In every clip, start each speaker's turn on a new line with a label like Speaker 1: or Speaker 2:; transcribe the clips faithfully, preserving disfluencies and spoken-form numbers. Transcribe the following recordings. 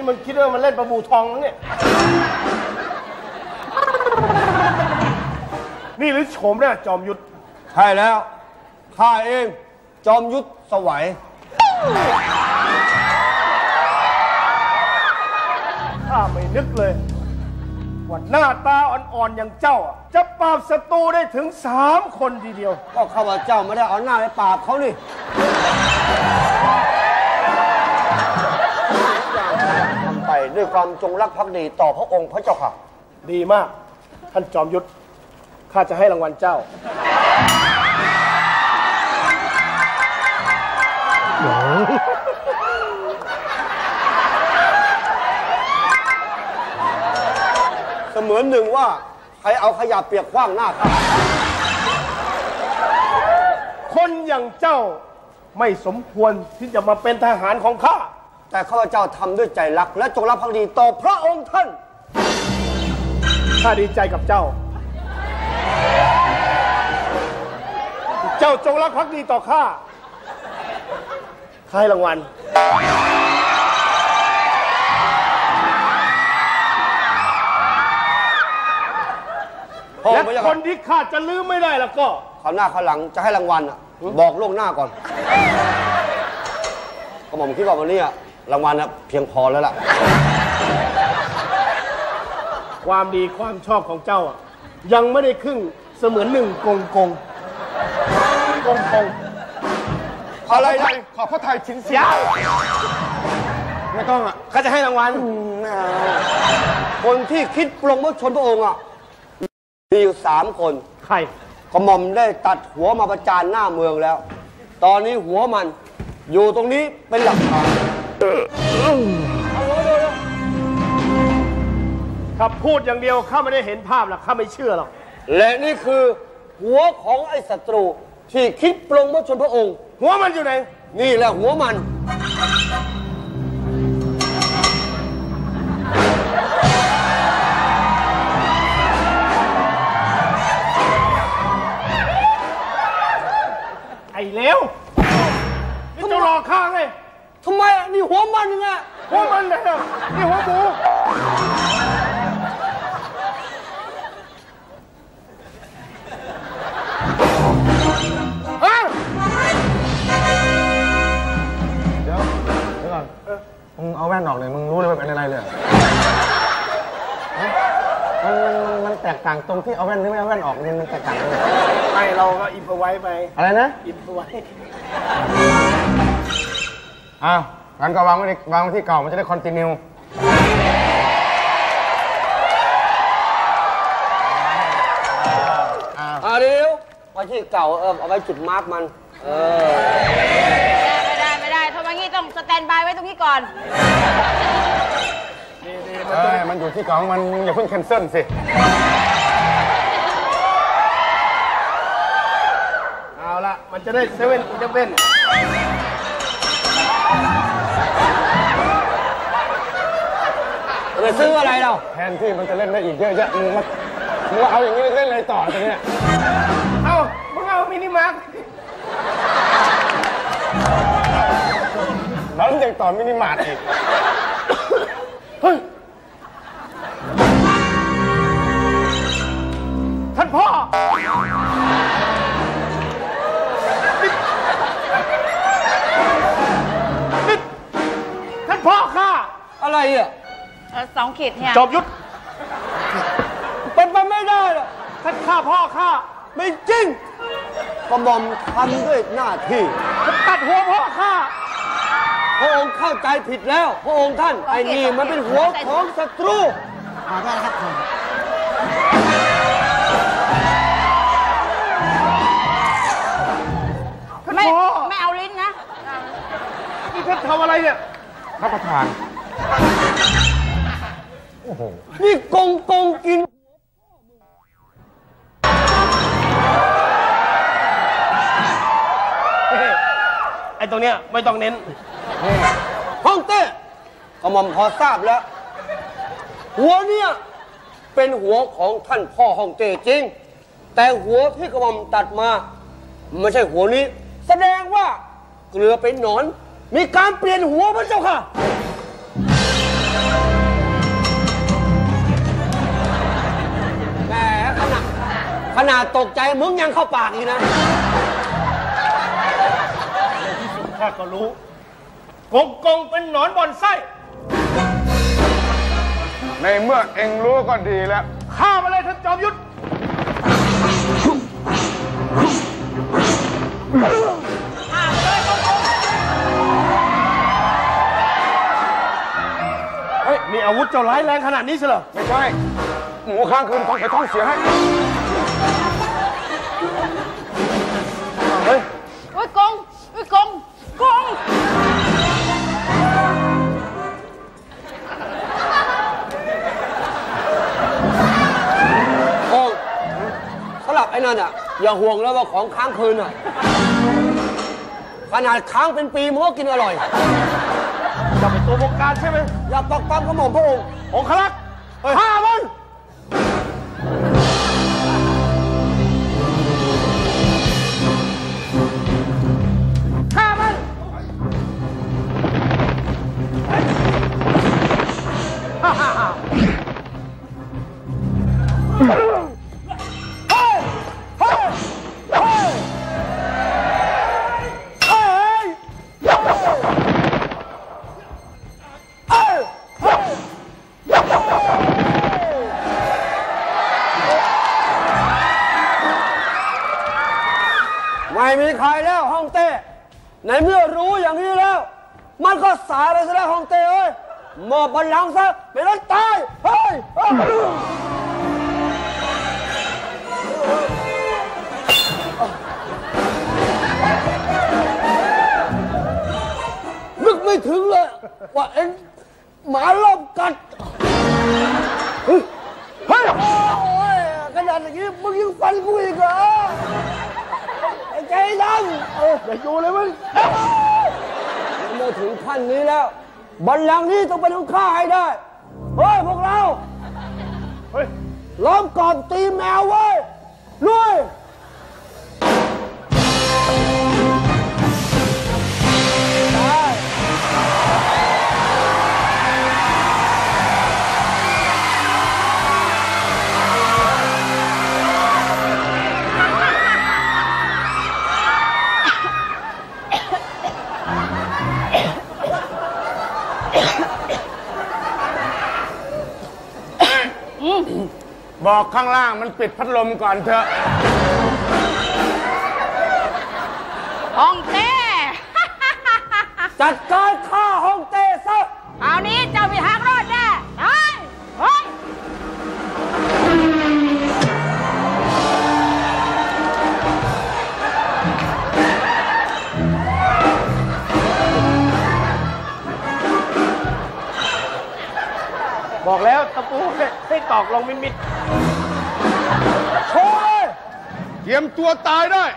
Speaker 1: มันคิดว่ามันเล่นปลาบูทองแล้วเนี่ยนี่หรือโฉมเนี่ยจอมยุทธ
Speaker 2: ใช่แล้วข้าเองจอมยุทธสวัย
Speaker 1: ข้าไม่นึกเลยว่าหน้าตาอ่อนๆอย่างเจ้าจะปราบศัตรูได้ถึงสามคนทีเดียว
Speaker 2: ก็ข้าพเจ้าไม่ได้เอาหน้าไปปราบเขานี่ทำไปด้วยความจงรักภักดีต่อพระองค์พระเจ้าค่ะ
Speaker 1: ดีมากท่านจอมยุทธข้าจะให้รางวัลเจ้า
Speaker 2: เสมือนหนึ่งว่าใครเอาขยะเปียกขว้างหน้าข้า
Speaker 1: คนอย่างเจ้าไม่สมควรที่จะมาเป็นทหารของข้า
Speaker 2: แต่ข้าพเจ้าทำด้วยใจรักและจงรักภักดีต่อพระองค์ท่าน
Speaker 1: ข้าดีใจกับเจ้าเจ้าจงรักภักดีต่อข้าให้รางวัลและคนที่ข้าจะลืมไม่ได้แล้วก็
Speaker 2: คราวหน้าคราวหลังจะให้รางวัลอ่ะบอกล่วงหน้าก่อนก็ผมคิดว่าวันนี้รางวัลนะเพียงพอแล้วล่ะ
Speaker 1: ความดีความชอบของเจ้ายังไม่ได้ครึ่งเสมือนหนึ่งกงกงกงกง
Speaker 2: อะไรนะ
Speaker 1: ขอพระไทยชิ้นเสียไม่ต้องอ่ะข้าจะให้รางวัล
Speaker 2: คนที่คิดปลงพระชนพระองค์อ่ะมีอยู่สามคน
Speaker 1: ใคร
Speaker 2: กระหม่อมได้ตัดหัวมาประจานหน้าเมืองแล้วตอนนี้หัวมันอยู่ตรงนี้เป็นหลักฐาน
Speaker 1: ถ้าพูดอย่างเดียวข้าไม่ได้เห็นภาพหรอกข้าไม่เชื่อหรอก
Speaker 2: และนี่คือหัวของไอ้ศัตรูที่คิดปลงพระชนพระองค์
Speaker 1: หัวมันอยู่ไหน
Speaker 2: นี่แหละหัวมัน
Speaker 1: ไอ้เลวนี่จะรอข้าไง
Speaker 2: ทำไมนี่หัวมันยังไง
Speaker 1: หัวมันเลยนี่หัวหมู
Speaker 3: เดี๋ยวเดี๋ยวก่อนมึงเอาแว่นออกเลยมึงรู้เลยว่าเป็นอะไรเลยมันมันมันแตกต่างตรงที่เอาแว่นหรือไม่เอาแว่นออกมันแตกต่างเลย
Speaker 1: ไม่เราก็อินพไว้ไป
Speaker 3: อะไรนะ
Speaker 1: อินพไว้
Speaker 3: อ้าวงั้นก็วางไว้วางไว้ที่เก่ามันจะได้คอนติเนีย
Speaker 2: อ่าเดี๋ยวไว้ที่เก่าเออเอาไว้จุดมาร์กมันเออ
Speaker 4: ไม่ได้ไม่ได้ถ้าอย่างนี้ต้องสแตนบายไว้ตรงนี้ก่อน
Speaker 3: เอ้ยมันอยู่ที่เก่ามันอย่าเพิ่งแคนเซิลสิ
Speaker 1: เอาละมันจะได้เซเว่นอีเลฟเว่น
Speaker 2: จะซื้ออะไรเรา
Speaker 3: แทนที่มันจะเล่นได้อีกเยอะแยะมึงมามึงเอาอย่างนี้เล่นอะไรต่อตอนนี้
Speaker 1: เอามึงเอามินิมาร์ค
Speaker 3: แล้วยังต่อมินิมาร์ทอีก
Speaker 1: เฮ้ยท่านพ่อท่านพ่อข้า
Speaker 2: อะไรอ่ะ
Speaker 4: สองขีดเนี่ย
Speaker 1: จอมยุทธ
Speaker 2: เป็นไปไม่ได้หรอก
Speaker 1: ท่านข้าพ่อข้า
Speaker 2: ไม่จริงกระหม่อมทำด้วยหน้าที่
Speaker 1: ตัดหัวพ่อข้า
Speaker 2: พระองค์เข้าใจผิดแล้วพระองค์ท่านไอ้นี่มันเป็นหัวของศัตรู
Speaker 4: ขอโทษครับผมไม่ไม่เอาลิ้นนะ
Speaker 1: นี่ท่านทำอะไรเนี่ย
Speaker 3: รับประทานโอ้โห
Speaker 2: นี่กงกงกิน
Speaker 1: ไอ้ตรงเนี้ยไม่ต้องเน้น
Speaker 2: ฮ่องเต้กระหม่อมพอทราบแล้วหัวเนี่ยเป็นหัวของท่านพ่อฮ่องเต้จริงแต่หัวที่กระหม่อมตัดมาไม่ใช่หัวนี้แสดงว่าเกลือเป็นหนอนมีการเปลี่ยนหัวพระเจ้าค่ะขนาดตกใจมึงยังเข้าปากอีกนะ
Speaker 1: ข้าก็รู้กงกงเป็นหนอนบอนไส้
Speaker 3: ในเมื่อเองรู้ก็ดีแล้ว
Speaker 1: ฆ่ามาเลยท่านจอมยุทธฆ่ามาเลยกงกงเฮ้ยมีอาวุธเจ้าร้ายแรงขนาดนี้ใช่เหรอ
Speaker 3: ไม่ใช่หมูค้างคืนท้องไอ้ท้องเสียให้
Speaker 1: เฮ้ย
Speaker 4: โอ้ยกงโอ้ยกงกง
Speaker 2: โอ้สำหรับไอ้นั่นอ่ะอย่าห่วงแล้วว่าของค้างคืนอ่ะขนาดค้างเป็นปีมันก็กินอร่อย
Speaker 1: จะเป็นตัวบงการใช่ไหม
Speaker 2: อย่าปักปั๊มกระหม่อมพระองค์
Speaker 1: องครักษ์ฆ่ามันฆ่ามันฮ่าฮ่าฮ่าเฮ้ยเฮ้ยเฮ้ยเฮ้ย
Speaker 2: ไม่มีใครแล้วฮ่องเต้ในเมื่อรู้อย่างนี้แล้วมันก็สายเลยซะแล้วฮ่องเต้เอ้ยมอบบัลลังก์ซะเป็นรถตายเฮ้ยนึกไม่ถึงเลยว่าเอ็งหมาลอบกัดเฮ้ยเฮ้ยโอ้ยขนาดอย่างนี้มึงยังฟันกูอีกเหรอไอ้ใจดำเอออย่าอยู่เลยมึงเมื่อถึงขั้นนี้แล้วบัลลังก์นี้ต้องเป็นของข้าให้ได้เฮ้ยพวกเรา
Speaker 1: เฮ้ย
Speaker 2: ล้อมกรอบตีแมวเว้ยลุย
Speaker 3: บอกข้างล่างมันปิดพัดลมก่อนเถอะ
Speaker 4: ฮ่องเต้
Speaker 2: จัดการฆ่าฮ่องเต้ซะ
Speaker 4: คราวนี้เจ้ามีทางรอดแน่เฮ้ยเฮ้ย
Speaker 1: บอกแล้วตะปูให้ตอกลงมิดมิด
Speaker 3: โชว์เลยเตรียมตัวตายได้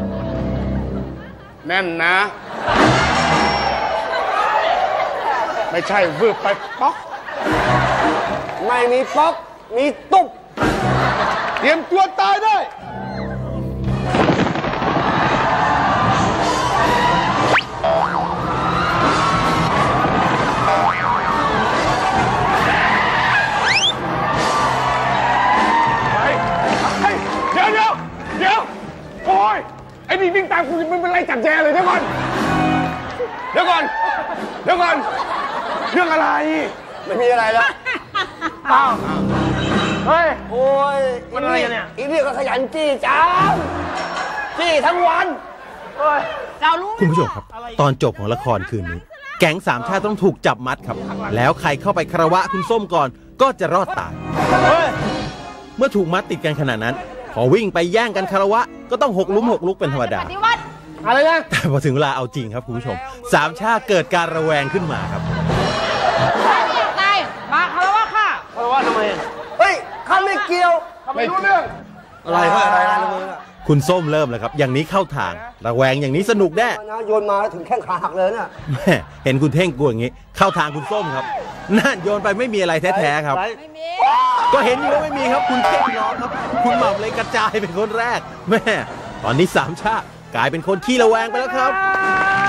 Speaker 3: แน่นนะไม่ใช่วืบไปป๊อก
Speaker 2: ไม่มีป๊อกมีตุ๊บ
Speaker 3: เตรียมตัวตายได้ไอ้นี่วิ่งตามกูมันเป็นไรจับแจเลยเดี๋ยวก่อนเดี๋ยวก่อนเดี๋ยวก่อนเรื่องอะไร
Speaker 2: ไม่มีอะไรแล้ว
Speaker 1: อ้าวเฮ้ย
Speaker 2: โอ้ย
Speaker 1: มันอะไรเนี่ย
Speaker 2: อีนี่ก็ขยันจี้จังจี้ทั้งวัน
Speaker 1: เฮ้ย
Speaker 4: เรารู้
Speaker 5: คุณผู้ชมครับตอนจบของละครคืนนี้แก๊งสามชาติต้องถูกจับมัดครับแล้วใครเข้าไปคารวะคุณส้มก่อนก็จะรอดตายเมื่อถูกมัดติดกันขนาดนั้นพอวิ่งไปแย่งกันคารวะก็ต้องหกลุ้มหกลุกเป็นธรรมดา
Speaker 1: อะไรนะ
Speaker 5: แต่พอถึงเวลาเอาจริงครับคุณผู้ชมสามชาติเกิดการระแวงขึ้นมาครับ
Speaker 4: นายมาคารวะข้า
Speaker 1: คารวะทำไม
Speaker 2: เฮ้ยข้าไม่เกี่ยว
Speaker 1: ไม่รู้เรื่อง
Speaker 2: อะไรเพื่ออะไรนะมึง
Speaker 5: คุณส้มเริ่มแล้วครับอย่างนี้เข้าทางระแวงอย่างนี้สนุกแน่
Speaker 2: โยนมาถึงแข้งขาหักเลยน่ะ
Speaker 5: เห็นคุณเท่งกลัวอย่างนี้เข้าทางคุณส้มครับนั่นโยนไปไม่มีอะไรแท้ๆครับก็เห็นอยู่ว่าไม่มีครับคุณเท่งน้องครับคุณหม่ำเลยกระจายเป็นคนแรกแม่ตอนนี้สามชาติกลายเป็นคนขี้ระแวงไปแล้วครับ